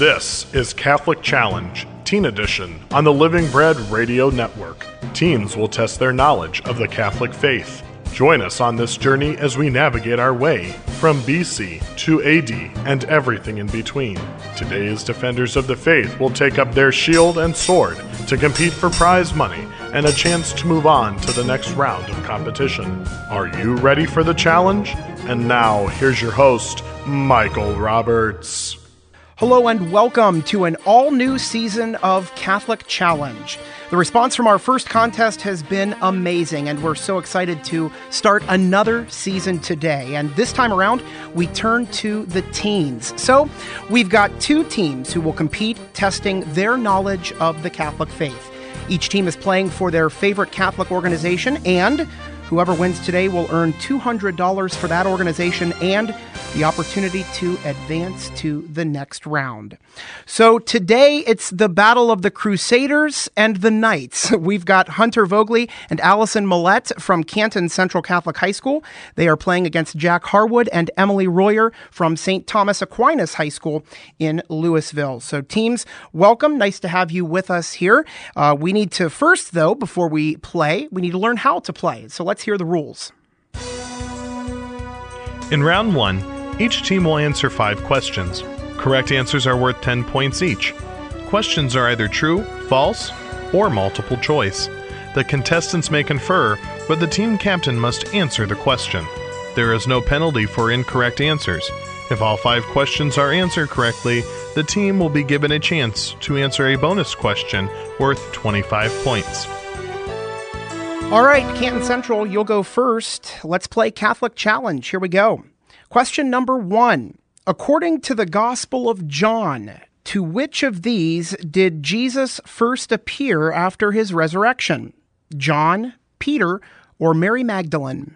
This is Catholic Challenge, Teen Edition, on the Living Bread Radio Network. Teens will test their knowledge of the Catholic faith. Join us on this journey as we navigate our way from BC to AD and everything in between. Today's defenders of the faith will take up their shield and sword to compete for prize money and a chance to move on to the next round of competition. Are you ready for the challenge? And now, here's your host, Michael Roberts. Hello and welcome to an all-new season of Catholic Challenge. The response from our first contest has been amazing, and we're so excited to start another season today. And this time around, we turn to the teens. So we've got two teams who will compete, testing their knowledge of the Catholic faith. Each team is playing for their favorite Catholic organization, and whoever wins today will earn $200 for that organization and the opportunity to advance to the next round. So today it's the battle of the Crusaders and the Knights. We've got Hunter Vogley and Allison Millette from Canton Central Catholic High School. They are playing against Jack Harwood and Emily Royer from St. Thomas Aquinas High School in Louisville. So teams, welcome. Nice to have you with us here. We need to first, though, before we play, we need to learn how to play. So let's hear the rules. In round one, each team will answer 5 questions. Correct answers are worth 10 points each. Questions are either true, false, or multiple choice. The contestants may confer, but the team captain must answer the question. There is no penalty for incorrect answers. If all 5 questions are answered correctly, the team will be given a chance to answer a bonus question worth 25 points. All right, Canton Central, you'll go first. Let's play Catholic Challenge. Here we go. Question number 1. According to the Gospel of John, to which of these did Jesus first appear after his resurrection? John, Peter, or Mary Magdalene?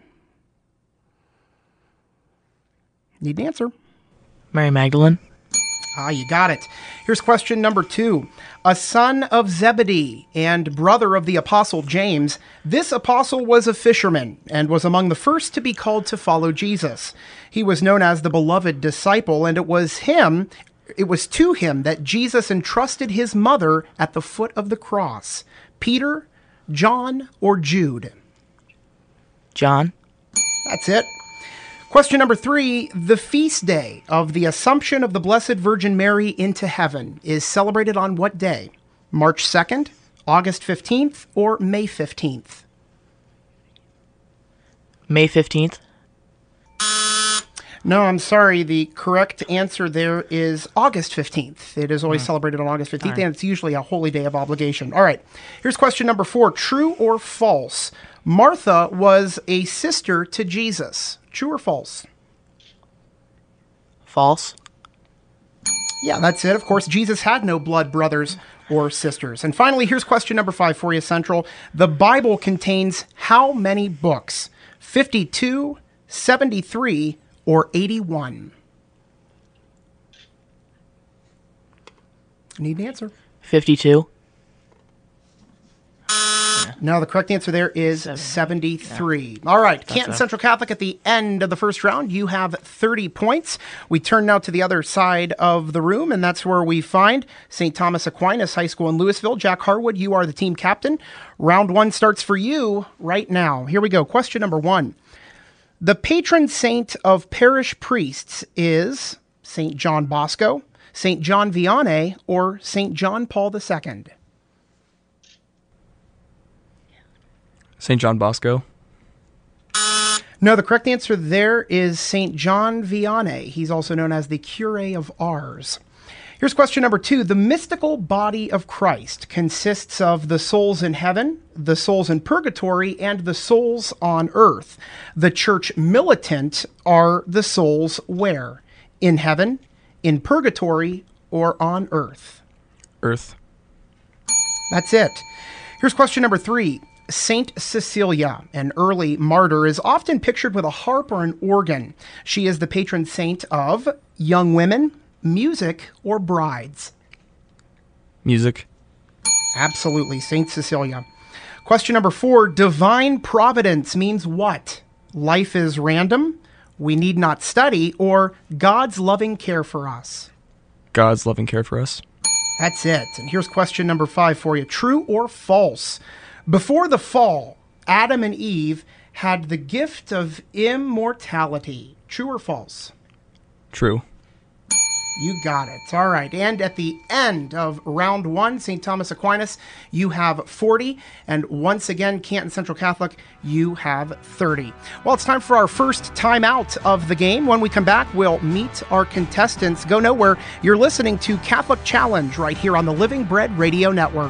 Need an answer. Mary Magdalene. You got it. Here's question number 2. A son of Zebedee and brother of the apostle James, this apostle was a fisherman and was among the first to be called to follow Jesus. He was known as the beloved disciple, and it was to him that Jesus entrusted his mother at the foot of the cross. Peter, John, or Jude? John. That's it. Question number 3, the feast day of the Assumption of the Blessed Virgin Mary into heaven is celebrated on what day? March 2nd, August 15th, or May 15th? May 15th. No, I'm sorry. The correct answer there is August 15th. It is always celebrated on August 15th, and it's usually a holy day of obligation. All right. Here's question number 4, true or false? Martha was a sister to Jesus. True or false? False. Yeah, that's it. Of course, Jesus had no blood brothers or sisters. And finally, here's question number 5 for you, Central. The Bible contains how many books? 52, 73, or 81? Need an answer. 52. No, the correct answer there is 73. Yeah. All right, Canton Central Catholic at the end of the first round, you have 30 points. We turn now to the other side of the room, and that's where we find St. Thomas Aquinas High School in Louisville. Jack Harwood, you are the team captain. Round 1 starts for you right now. Here we go. Question number 1. The patron saint of parish priests is St. John Bosco, St. John Vianney, or St. John Paul II? St. John Bosco. No, the correct answer there is St. John Vianney. He's also known as the Curé of Ars. Here's question number 2. The mystical body of Christ consists of the souls in heaven, the souls in purgatory, and the souls on earth. The church militant are the souls where? In heaven, in purgatory, or on earth? Earth. That's it. Here's question number 3. Saint Cecilia, an early martyr, is often pictured with a harp or an organ. She is the patron saint of young women, music, or brides. Music. Absolutely, Saint Cecilia. Question number 4, divine providence means what? Life is random, we need not study, or God's loving care for us? God's loving care for us. That's it. And here's question number 5 for you. True or false? Before the fall, Adam and Eve had the gift of immortality. True or false? True. You got it. All right. And at the end of round 1, St. Thomas Aquinas, you have 40. And once again, Canton Central Catholic, you have 30. Well, it's time for our first timeout of the game. When we come back, we'll meet our contestants. Go nowhere. You're listening to Catholic Challenge right here on the Living Bread Radio Network.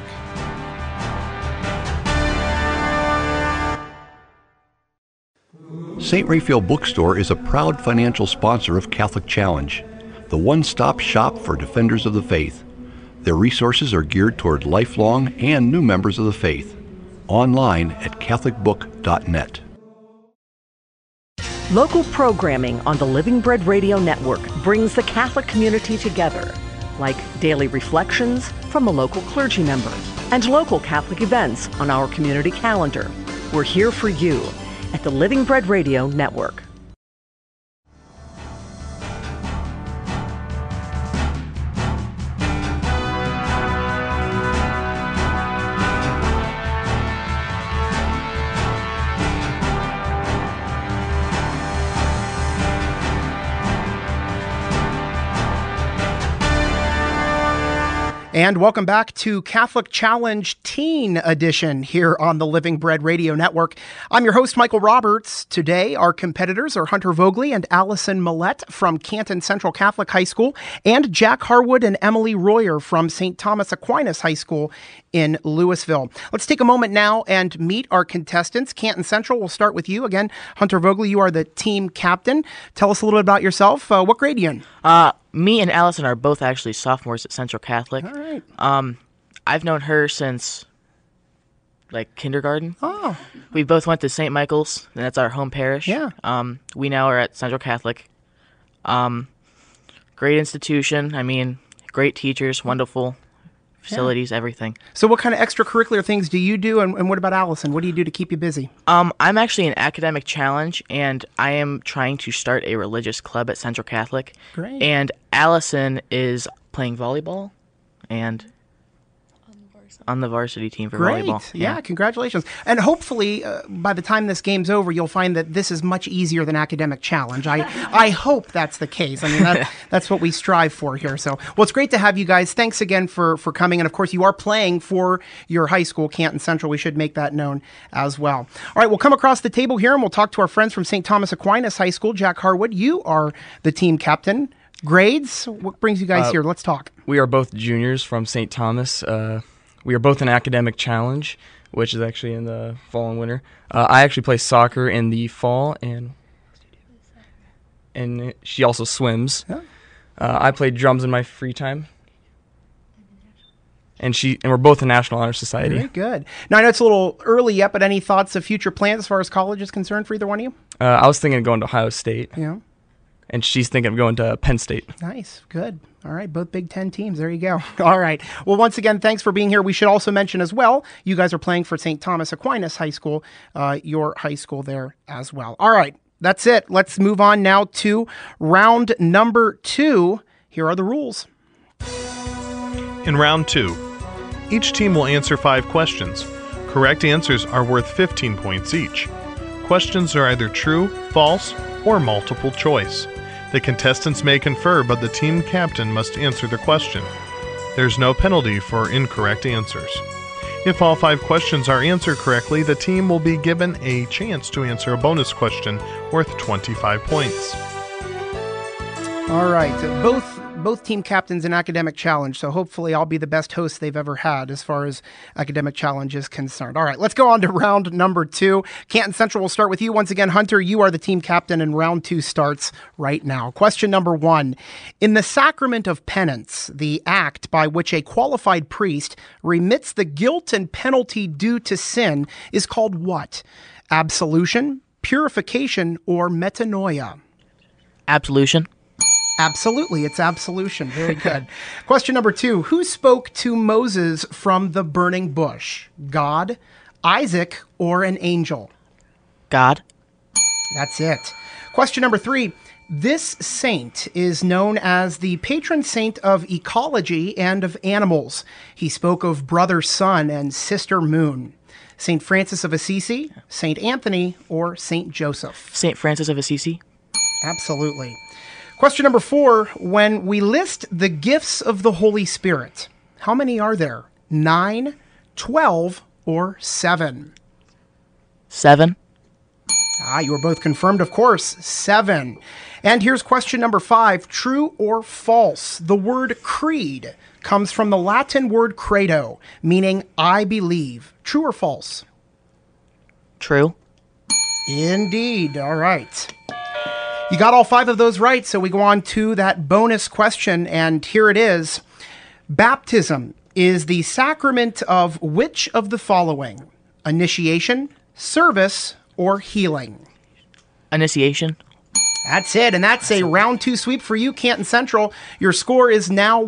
St. Raphael Bookstore is a proud financial sponsor of Catholic Challenge, the one-stop shop for defenders of the faith. Their resources are geared toward lifelong and new members of the faith. Online at catholicbook.net. Local programming on the Living Bread Radio Network brings the Catholic community together, like daily reflections from a local clergy member and local Catholic events on our community calendar. We're here for you at the Living Bread Radio Network. And welcome back to Catholic Challenge Teen Edition here on the Living Bread Radio Network. I'm your host, Michael Roberts. Today, our competitors are Hunter Vogley and Allison Millette from Canton Central Catholic High School, and Jack Harwood and Emily Royer from St. Thomas Aquinas High School in Louisville. Let's take a moment now and meet our contestants. Canton Central, we'll start with you. Again, Hunter Vogley, you are the team captain. Tell us a little bit about yourself. What grade are you in? Me and Allison are both actually sophomores at Central Catholic. All right. I've known her since, kindergarten. Oh. We both went to St. Michael's, and that's our home parish. Yeah. We now are at Central Catholic. Great institution. I mean, great teachers, wonderful facilities, everything. So what kind of extracurricular things do you do, and what about Allison? What do you do to keep you busy? I'm actually in academic challenge, and I am trying to start a religious club at Central Catholic. Great. And Allison is playing volleyball and on the varsity team for volleyball. Yeah, congratulations. And hopefully, by the time this game's over, you'll find that this is much easier than academic challenge. I hope that's the case. I mean, that's what we strive for here. So, well, it's great to have you guys. Thanks again for coming. And, of course, you are playing for your high school, Canton Central. We should make that known as well. All right, we'll come across the table here, and we'll talk to our friends from St. Thomas Aquinas High School. Jack Harwood, you are the team captain. Grades? What brings you guys here? Let's talk. We are both juniors from St. Thomas. We are both in academic challenge, which is actually in the fall and winter. I actually play soccer in the fall, and she also swims. Yeah. I play drums in my free time. And we're both in National Honor Society. Very good. Now, I know it's a little early yet, but any thoughts of future plans as far as college is concerned for either one of you? I was thinking of going to Ohio State. Yeah. And she's thinking of going to Penn State. Nice. Good. All right. Both Big Ten teams. There you go. All right. Well, once again, thanks for being here. We should also mention as well, you guys are playing for St. Thomas Aquinas High School, your high school there as well. All right. That's it. Let's move on now to round number 2. Here are the rules. In round 2, each team will answer 5 questions. Correct answers are worth 15 points each. Questions are either true, false, or multiple choice. The contestants may confer, but the team captain must answer the question. There's no penalty for incorrect answers. If all 5 questions are answered correctly, the team will be given a chance to answer a bonus question worth 25 points. All right. Both team captains in academic challenge, so hopefully I'll be the best host they've ever had as far as academic challenge is concerned. All right, let's go on to round number 2. Canton Central will start with you. Once again, Hunter, you are the team captain, and round 2 starts right now. Question number 1. In the sacrament of penance, the act by which a qualified priest remits the guilt and penalty due to sin is called what? Absolution, purification, or metanoia? Absolution. Absolutely. It's absolution. Very good. Question number 2. Who spoke to Moses from the burning bush? God, Isaac, or an angel? God. That's it. Question number 3. This saint is known as the patron saint of ecology and of animals. He spoke of brother sun and sister moon. St. Francis of Assisi, St. Anthony, or St. Joseph? St. Francis of Assisi. Absolutely. Question number 4. When we list the gifts of the Holy Spirit, how many are there? 9, 12, or 7? 7. You were both confirmed, of course. 7. And here's question number 5. True or false? The word creed comes from the Latin word credo, meaning I believe. True or false? True. Indeed. All right. You got all 5 of those right, so we go on to that bonus question, and here it is. Baptism is the sacrament of which of the following? Initiation, service, or healing? Initiation. That's it, and that's a round 2 sweep for you, Canton Central. Your score is now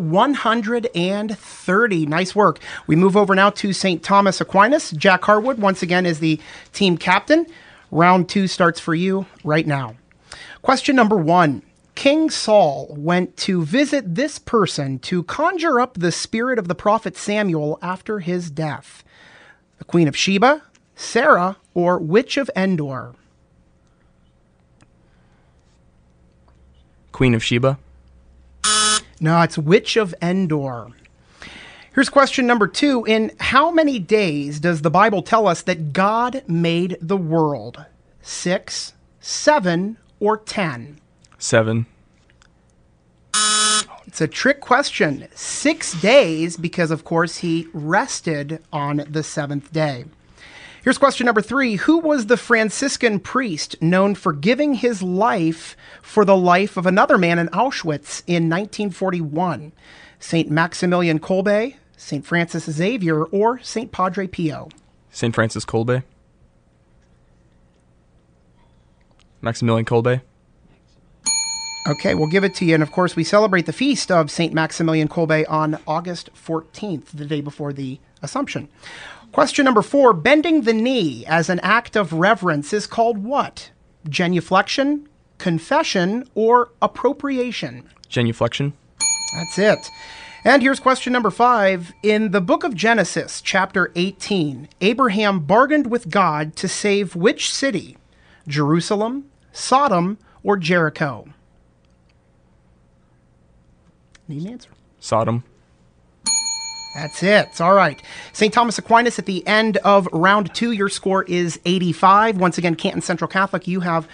130. Nice work. We move over now to St. Thomas Aquinas. Jack Harwood, once again, is the team captain. Round 2 starts for you right now. Question number 1. King Saul went to visit this person to conjure up the spirit of the prophet Samuel after his death. The Queen of Sheba, Sarah, or Witch of Endor? Queen of Sheba. No, it's Witch of Endor. Here's question number 2. In how many days does the Bible tell us that God made the world? 6, 7, or 10? 7. It's a trick question. 6 days because, of course, he rested on the 7th day. Here's question number 3. Who was the Franciscan priest known for giving his life for the life of another man in Auschwitz in 1941? St. Maximilian Kolbe, St. Francis Xavier, or St. Padre Pio? St. Francis Kolbe. Maximilian Kolbe. Okay, we'll give it to you. And of course, we celebrate the feast of St. Maximilian Kolbe on August 14th, the day before the Assumption. Question number 4. Bending the knee as an act of reverence is called what? Genuflection, confession, or appropriation? Genuflection. That's it. And here's question number 5. In the book of Genesis, chapter 18, Abraham bargained with God to save which city? Jerusalem, Sodom, or Jericho? Need an answer. Sodom. That's it. All right. St. Thomas Aquinas, at the end of round 2, your score is 85. Once again, Canton Central Catholic, you have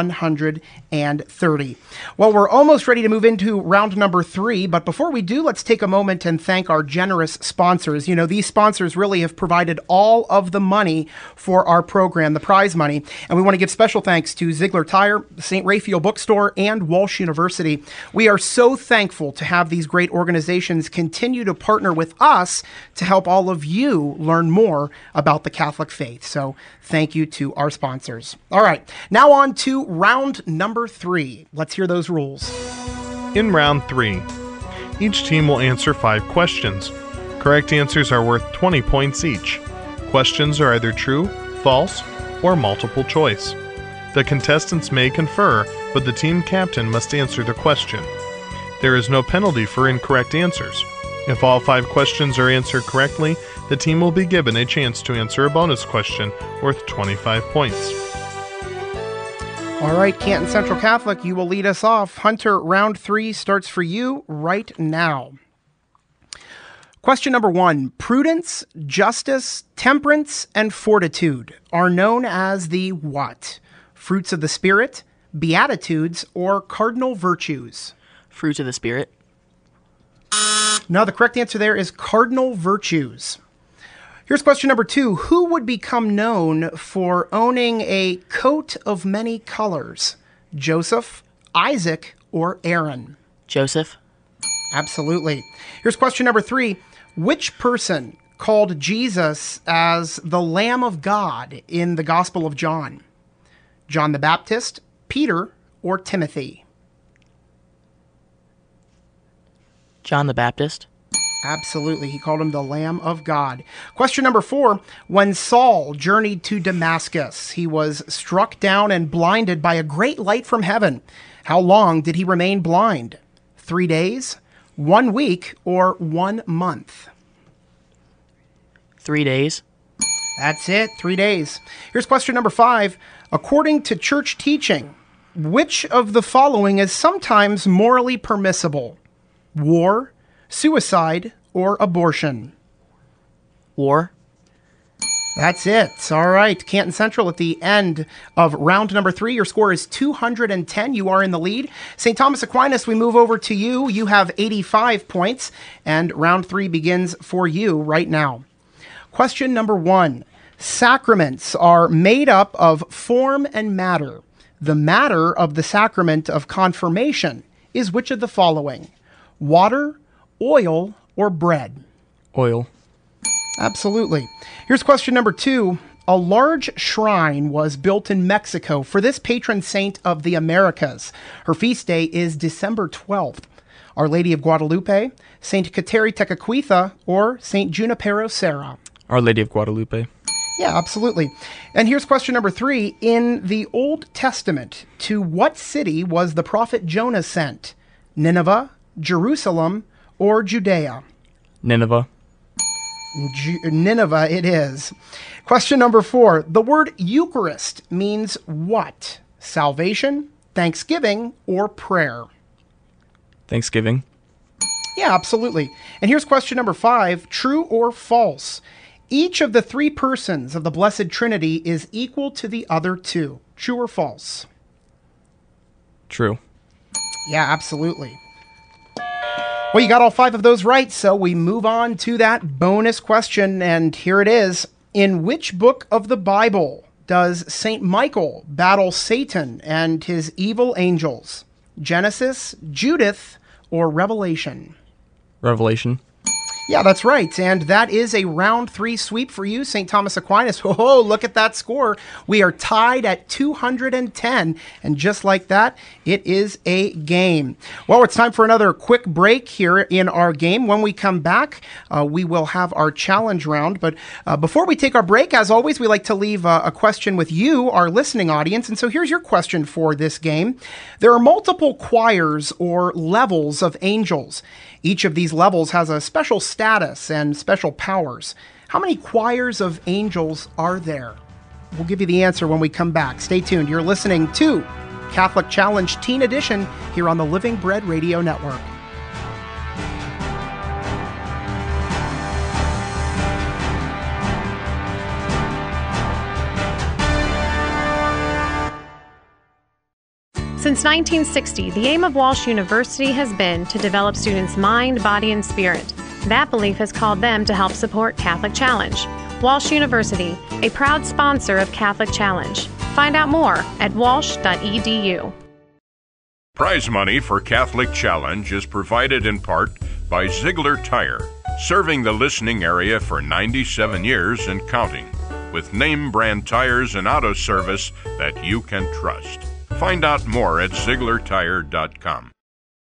130. Well, we're almost ready to move into round number 3, but before we do, let's take a moment and thank our generous sponsors. You know, these sponsors really have provided all of the money for our program, the prize money, and we want to give special thanks to Ziegler Tire, St. Raphael Bookstore, and Walsh University. We are so thankful to have these great organizations continue to partner with us to help all of you learn more about the Catholic faith. So thank you to our sponsors. All right, now on to round number 3. Let's hear those rules. In round 3, each team will answer 5 questions. Correct answers are worth 20 points each. Questions are either true, false, or multiple choice. The contestants may confer, but the team captain must answer the question. There is no penalty for incorrect answers. If all 5 questions are answered correctly, the team will be given a chance to answer a bonus question worth 25 points. All right, Canton Central Catholic, you will lead us off. Hunter, round 3 starts for you right now. Question number 1. Prudence, justice, temperance, and fortitude are known as the what? Fruits of the Spirit, Beatitudes, or cardinal virtues? Fruits of the Spirit. No, the correct answer there is cardinal virtues. Here's question number 2. Who would become known for owning a coat of many colors? Joseph, Isaac, or Aaron? Joseph. Absolutely. Here's question number 3. Which person called Jesus as the Lamb of God in the Gospel of John? John the Baptist, Peter, or Timothy? John the Baptist. Absolutely. He called him the Lamb of God. Question number 4. When Saul journeyed to Damascus, he was struck down and blinded by a great light from heaven. How long did he remain blind? 3 days, 1 week, or 1 month? 3 days. That's it, 3 days. Here's question number 5. According to church teaching, which of the following is sometimes morally permissible? War, suicide, or abortion? War. That's it. All right. Canton Central at the end of round number 3. Your score is 210. You are in the lead. St. Thomas Aquinas, we move over to you. You have 85 points, and round 3 begins for you right now. Question number 1. Sacraments are made up of form and matter. The matter of the sacrament of confirmation is which of the following? Water, oil, or bread? Oil. Absolutely. Here's question number 2. A large shrine was built in Mexico for this patron saint of the Americas. Her feast day is December 12th. Our Lady of Guadalupe, Saint Kateri Tekakwitha, or Saint Junipero Serra? Our Lady of Guadalupe. Yeah, absolutely. And here's question number 3. In the Old Testament, to what city was the prophet Jonah sent? Nineveh, Jerusalem, or Judea? Nineveh. Nineveh it is. Question number 4. The word Eucharist means what? Salvation, thanksgiving, or prayer? Thanksgiving. Yeah, absolutely. And here's question number 5. True or false? Each of the 3 persons of the Blessed Trinity is equal to the other 2. True or false? True. Yeah, absolutely. Well, you got all 5 of those right, so we move on to that bonus question, and here it is. In which book of the Bible does St. Michael battle Satan and his evil angels? Genesis, Judith, or Revelation? Revelation. Yeah, that's right. And that is a round 3 sweep for you, St. Thomas Aquinas. Oh, look at that score. We are tied at 210. And just like that, it is a game. Well, it's time for another quick break here in our game. When we come back, we will have our challenge round. But before we take our break, as always, we like to leave a question with you, our listening audience. And so here's your question for this game. There are multiple choirs or levels of angels. Each of these levels has a special status and special powers. How many choirs of angels are there? We'll give you the answer when we come back. Stay tuned. You're listening to Catholic Challenge Teen Edition here on the Living Bread Radio Network. Since 1960, the aim of Walsh University has been to develop students' mind, body, and spirit. That belief has called them to help support Catholic Challenge. Walsh University, a proud sponsor of Catholic Challenge. Find out more at walsh.edu. Prize money for Catholic Challenge is provided in part by Ziegler Tire, serving the listening area for 97 years and counting, with name brand tires and auto service that you can trust. Find out more at ZieglerTire.com.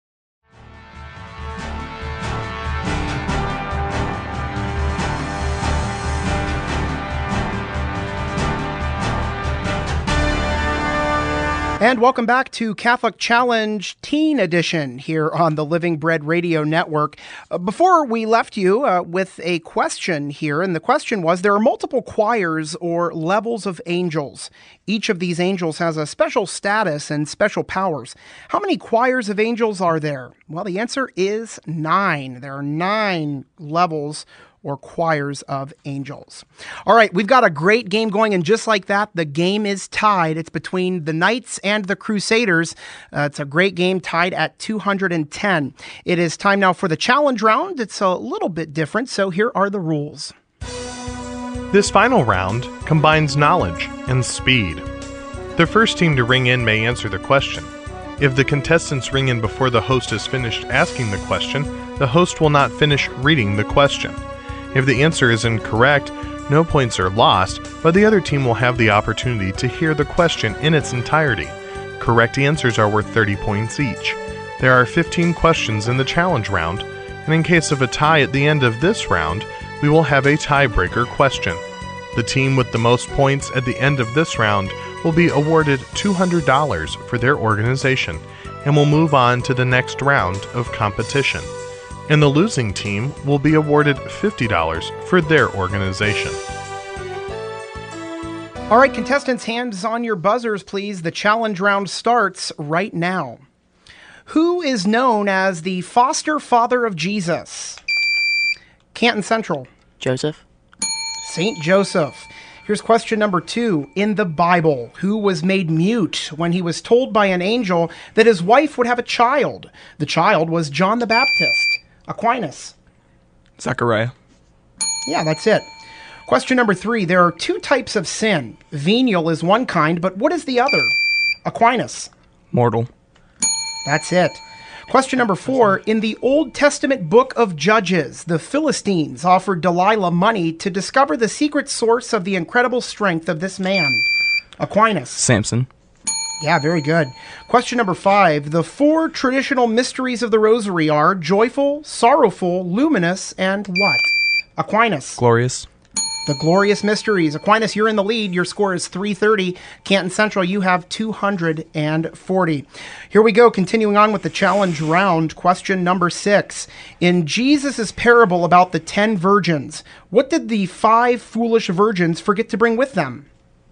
And welcome back to Catholic Challenge Teen Edition here on the Living Bread Radio Network. Before we left you with a question here, and the question was, there are multiple choirs or levels of angels. Each of these angels has a special status and special powers. How many choirs of angels are there? Well, the answer is 9. There are 9 levels or choirs of angels. All right, we've got a great game going, and just like that, the game is tied. It's between the Knights and the Crusaders. It's a great game tied at 210. It is time now for the challenge round. It's a little bit different, so here are the rules. This final round combines knowledge and speed. The first team to ring in may answer the question. If the contestants ring in before the host is finished asking the question, the host will not finish reading the question. If the answer is incorrect, no points are lost, but the other team will have the opportunity to hear the question in its entirety. Correct answers are worth 30 points each. There are 15 questions in the challenge round, and in case of a tie at the end of this round, we will have a tiebreaker question. The team with the most points at the end of this round will be awarded $200 for their organization, and will move on to the next round of competition. And the losing team will be awarded $50 for their organization. All right, contestants, hands on your buzzers, please. The challenge round starts right now. Who is known as the foster father of Jesus? Canton Central. Joseph. Saint Joseph. Here's question number 2. In the Bible, who was made mute when he was told by an angel that his wife would have a child? The child was John the Baptist. Aquinas. Zechariah. Yeah, that's it. Question number 3. There are 2 types of sin. Venial is one kind, but what is the other? Aquinas. Mortal. That's it. Question number 4. In the Old Testament book of Judges, the Philistines offered Delilah money to discover the secret source of the incredible strength of this man. Aquinas. Samson. Yeah, very good. Question number 5. The 4 traditional mysteries of the Rosary are joyful, sorrowful, luminous, and what? Aquinas. Glorious. The glorious mysteries. Aquinas, you're in the lead. Your score is 330. Canton Central, you have 240. Here we go, continuing on with the challenge round. Question number 6. In Jesus' parable about the 10 virgins, what did the 5 foolish virgins forget to bring with them?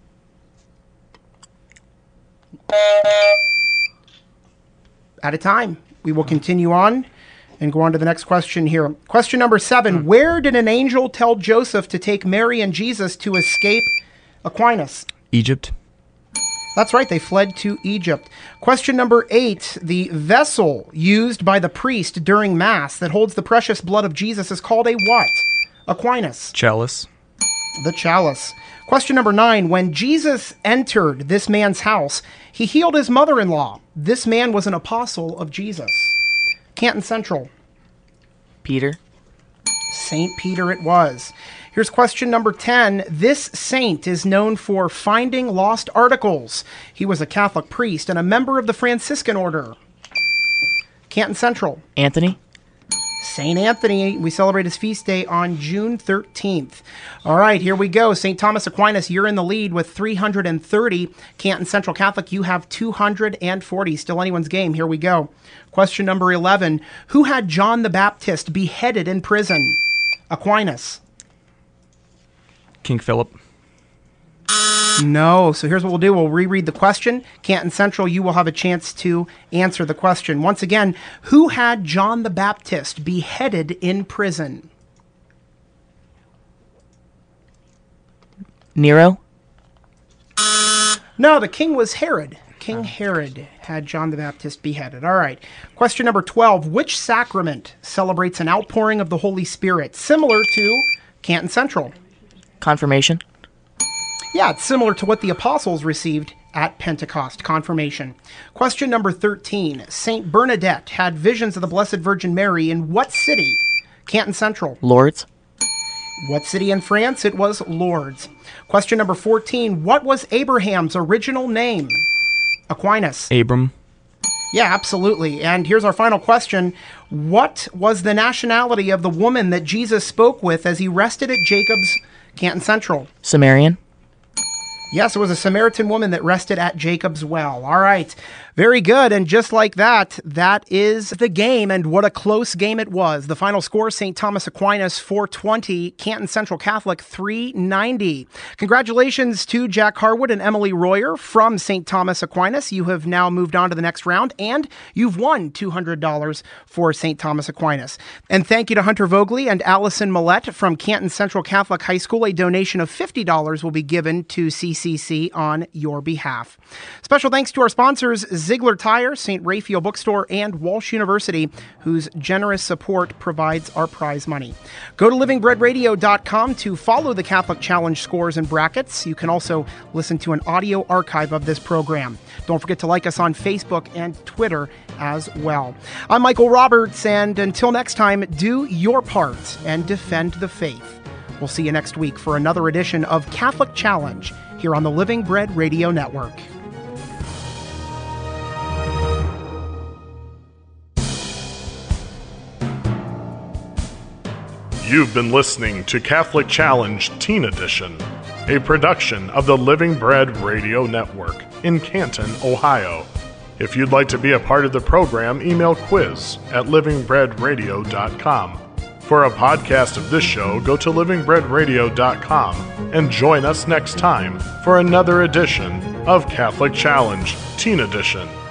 Out of time. We will continue on and go on to the next question here. Question number 7. Where did an angel tell Joseph to take Mary and Jesus to escape? Aquinas. Egypt. That's right, they fled to Egypt. Question number 8. The vessel used by the priest during Mass that holds the precious blood of Jesus is called a what? Aquinas. Chalice. The chalice. Question number 9. When Jesus entered this man's house, he healed his mother-in-law. This man was an apostle of Jesus. Canton Central. Peter. Saint Peter it was. Here's question number 10. This saint is known for finding lost articles. He was a Catholic priest and a member of the Franciscan order. Canton Central. Anthony. St. Anthony. We celebrate his feast day on June 13th. All right, here we go. St. Thomas Aquinas, you're in the lead with 330. Canton Central Catholic, you have 240. Still anyone's game. Here we go. Question number 11. Who had John the Baptist beheaded in prison? Aquinas. King Philip. No. So here's what we'll do. We'll reread the question. Canton Central, you will have a chance to answer the question. Once again, who had John the Baptist beheaded in prison? Nero. No, the king was Herod. King Herod had John the Baptist beheaded. All right. Question number 12. Which sacrament celebrates an outpouring of the Holy Spirit, similar to Canton Central? Confirmation. Yeah, it's similar to what the apostles received at Pentecost, confirmation. Question number 13. Saint Bernadette had visions of the Blessed Virgin Mary in what city? Canton Central. Lourdes. What city in France? It was Lourdes. Question number 14. What was Abraham's original name? Aquinas. Abram. Yeah, absolutely. And here's our final question. What was the nationality of the woman that Jesus spoke with as he rested at Jacob's? Canton Central. Sumerian. Yes, it was a Samaritan woman that rested at Jacob's well. All right. Very good. And just like that, that is the game. And what a close game it was. The final score, St. Thomas Aquinas 420, Canton Central Catholic 390. Congratulations to Jack Harwood and Emily Royer from St. Thomas Aquinas. You have now moved on to the next round, and you've won $200 for St. Thomas Aquinas. And thank you to Hunter Vogley and Allison Millette from Canton Central Catholic High School. A donation of $50 will be given to CCC on your behalf. Special thanks to our sponsors, Ziegler Tire, St. Raphael Bookstore, and Walsh University, whose generous support provides our prize money. Go to livingbreadradio.com to follow the Catholic Challenge scores and brackets. You can also listen to an audio archive of this program. Don't forget to like us on Facebook and Twitter as well. I'm Michael Roberts, and until next time, do your part and defend the faith. We'll see you next week for another edition of Catholic Challenge here on the Living Bread Radio Network. You've been listening to Catholic Challenge Teen Edition, a production of the Living Bread Radio Network in Canton, Ohio. If you'd like to be a part of the program, email quiz@livingbreadradio.com. For a podcast of this show, go to livingbreadradio.com and join us next time for another edition of Catholic Challenge, Teen Edition.